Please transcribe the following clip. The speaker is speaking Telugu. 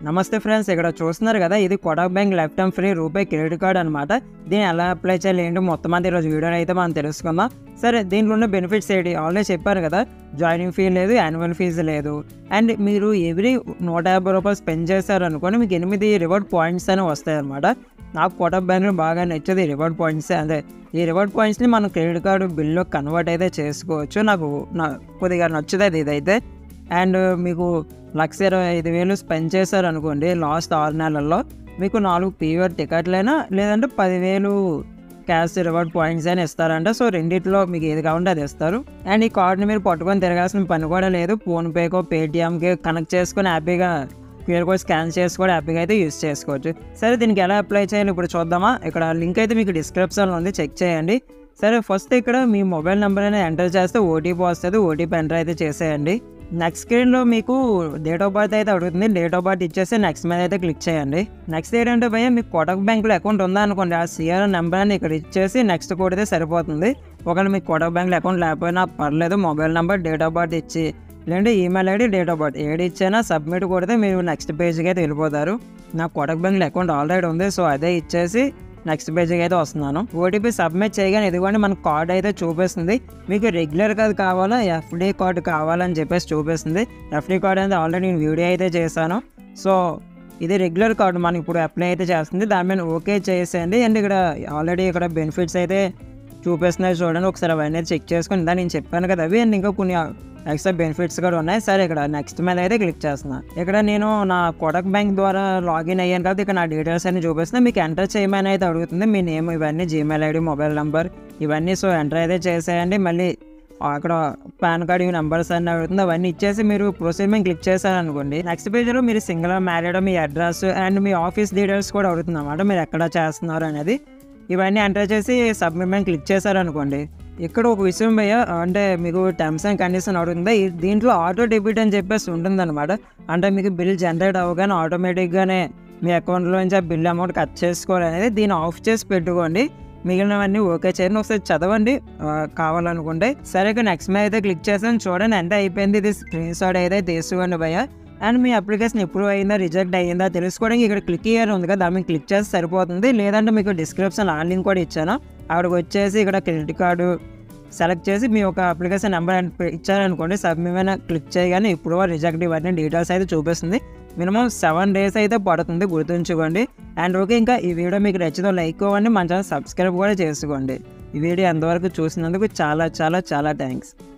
నమస్తే ఫ్రెండ్స్, ఇక్కడ చూస్తున్నారు కదా, ఇది Kotak bank lifetime free RuPay credit card అనమాట. దీన్ని ఎలా అప్లై చేయాలి ఏంటి మొత్తం అంతా ఈరోజు వీడియోని అయితే మనం తెలుసుకుందాం. సరే, దీంట్లో ఉన్న బెనిఫిట్స్ ఏంటి ఆల్రెడీ చెప్పారు కదా. జాయినింగ్ ఫీ లేదు, యాన్యువల్ ఫీజు లేదు, అండ్ మీరు ఎవ్రీ 150 రూపాయలు స్పెండ్ చేశారు అనుకోని మీకు 8 రివార్డ్ పాయింట్స్ అనేవి వస్తాయి అనమాట. నాకు కోటక్ బ్యాంక్లో బాగా నచ్చేది రివార్డ్ పాయింట్స్. అదే ఈ రివార్డ్ పాయింట్స్ని మనం క్రెడిట్ కార్డు బిల్లో కన్వర్ట్ అయితే చేసుకోవచ్చు. నాకు కొద్దిగా నచ్చుతుంది ఇదైతే. అండ్ మీకు 1,25,000 స్పెండ్ చేశారు అనుకోండి లాస్ట్ 6 నెలల్లో, మీకు 4 పీవీఆర్ టికెట్లైనా లేదంటే 10,000 క్యాష్ రివార్డ్ పాయింట్స్ అయినా ఇస్తారంట. సో రెండిట్లో మీకు ఏది కావాలంటే అది ఇస్తారు. అండ్ ఈ కార్డుని మీరు పట్టుకొని తిరగాల్సిన పని కూడా లేదు. ఫోన్పేకో పేటిఎంకి కనెక్ట్ చేసుకొని హ్యాపీగా క్యూఆర్ కోడ్ స్కాన్ చేసి కూడా హ్యాపీగా అయితే యూజ్ చేసుకోవచ్చు. సరే, దీనికి ఎలా అప్లై చేయాలి ఇప్పుడు చూద్దామా. ఇక్కడ లింక్ అయితే మీకు డిస్క్రిప్షన్లో ఉంది, చెక్ చేయండి. సరే, ఫస్ట్ ఇక్కడ మీ మొబైల్ నెంబర్ అనేది ఎంటర్ చేస్తే ఓటీపీ వస్తుంది. ఓటీపీ ఎంటర్ అయితే చేసేయండి. నెక్స్ట్ స్క్రీన్లో మీకు డేట్ ఆఫ్ బర్త్ అయితే అడుగుతుంది. డేట్ ఆఫ్ బర్త్ ఇచ్చేసి నెక్స్ట్ మీద అయితే క్లిక్ చేయండి. నెక్స్ట్ ఏంటంటే భయ్య, మీకు కోటక్ బ్యాంక్లో అకౌంట్ ఉందా అనుకోండి, ఆ సిఆర్ నెంబర్ అని ఇక్కడ ఇచ్చేసి నెక్స్ట్ కోడ్ అయితే సరిపోతుంది. ఒకవేళ మీకు కోటక్ బ్యాంక్లో అకౌంట్ లేకపోయినా పర్లేదు, mobile number date of birth ఇచ్చి లేదంటే email ID date of birth ఏది ఇచ్చినా సబ్మిట్ కొడితే మీరు నెక్స్ట్ పేజ్కి అయితే వెళ్ళిపోతారు. నాకు కోటక్ బ్యాంక్లో అకౌంట్ ఆల్రెడీ ఉంది, సో అదే ఇచ్చేసి నెక్స్ట్ పేజ్కి అయితే వస్తున్నాను. ఓటీపీ సబ్మిట్ చేయగానే ఇదిగోండి మన కార్డ్ అయితే చూపిస్తుంది. మీకు రెగ్యులర్ కార్డ్ కావాలా, ఎఫ్డీ కార్డు కావాలని చెప్పేసి చూపిస్తుంది. ఎఫ్డీ కార్డ్ అనేది ఆల్రెడీ నేను వీడియో అయితే చేశాను. సో ఇది రెగ్యులర్ కార్డు మనకి ఇప్పుడు అప్లై అయితే చేస్తుంది. దాని మీద ఓకే చేసేయండి. అండ్ ఇక్కడ ఆల్రెడీ ఇక్కడ బెనిఫిట్స్ అయితే చూపిస్తున్నాయి చూడండి. ఒకసారి అవన్నీ చెక్ చేసుకొని దాన్ని నేను చెప్పాను కదా అవి, అండ్ ఇంకా కొన్ని ఎక్స్ట్రా బెనిఫిట్స్ కూడా ఉన్నాయి. సరే, ఇక్కడ నెక్స్ట్ మీద అయితే క్లిక్ చేస్తున్నాను. ఇక్కడ నేను నా కోటక్ బ్యాంక్ ద్వారా లాగిన్ అయ్యాను కాబట్టి ఇక్కడ నా డీటెయిల్స్ అన్ని చూపిస్తున్నాను. మీకు ఎంటర్ చేయమని అయితే అడుగుతుంది. మీ నేమ్ ఇవన్నీ, జీమెయిల్ ఐడి, మొబైల్ నెంబర్ ఇవన్నీ. సో ఎంటర్ అయితే చేసేయండి. మళ్ళీ అక్కడ పాన్ కార్డ్ ఈ నెంబర్స్ అన్నీ అడుగుతుంది. అవన్నీ ఇచ్చేసి మీరు ప్రొసీడ్ మీద క్లిక్ చేశారనుకోండి, నెక్స్ట్ పేజ్లో మీరు సింగిల్ మ్యారీడ్, మీ అడ్రస్ అండ్ మీ ఆఫీస్ డీటెయిల్స్ కూడా అడుగుతుంది అన్నమాట. మీరు ఎక్కడ చేస్తున్నారు అనేది ఇవన్నీ ఎంటర్ చేసి సబ్మిట్ మీద క్లిక్ చేశారనుకోండి, ఇక్కడ ఒక విషయం భయ్య, అంటే మీకు టర్మ్స్ అండ్ కండిషన్ అడుగుతుంది. దీంట్లో ఆటో డెబిట్ అని చెప్పేసి ఉంటుందన్నమాట. అంటే మీకు బిల్ జనరేట్ అవ్వగానే ఆటోమేటిక్గానే మీ అకౌంట్లో నుంచి ఆ బిల్ అమౌంట్ కట్ చేసుకోవాలనేది. దీన్ని ఆఫ్ చేసి పెట్టుకోండి. మిగిలినవన్నీ ఓకే చేయండి. ఒకసారి చదవండి కావాలనుకుంటే. సరే, ఇక నెక్స్ట్ మీద అయితే క్లిక్ చేసాను. చూడండి ఎంత అయిపోయింది. ఇది స్క్రీన్ షాట్ అయితే తీసుకోండి భయ్య. అండ్ మీ అప్లికేషన్ ఎప్పుడు అయిందా, రిజెక్ట్ అయ్యిందా తెలుసుకోవడానికి ఇక్కడ క్లిక్ ఇయర్ ఉంది కదా, దాని మీద క్లిక్ చేస్తే సరిపోతుంది. లేదంటే మీకు డిస్క్రిప్షన్ ఆ లింక్ కూడా ఇచ్చాను. అక్కడికి వచ్చేసి ఇక్కడ క్రెడిట్ కార్డు సెలెక్ట్ చేసి మీ ఒక అప్లికేషన్ నెంబర్ ఇచ్చారనుకోండి, సబ్మిట్ మీద క్లిక్ చేయగానే ఇప్పుడు రిజెక్ట్ ఇవన్నీ డీటెయిల్స్ అయితే చూపిస్తుంది. మినిమం 7 days అయితే పడుతుంది, గుర్తుంచుకోండి. అండ్ ఓకే, ఇంకా ఈ వీడియో మీకు నచ్చితే లైక్ ఇవ్వండి, మన ఛానల్ సబ్స్క్రైబ్ కూడా చేసుకోండి. ఈ వీడియో ఎంతవరకు చూసినందుకు చాలా చాలా చాలా థ్యాంక్స్.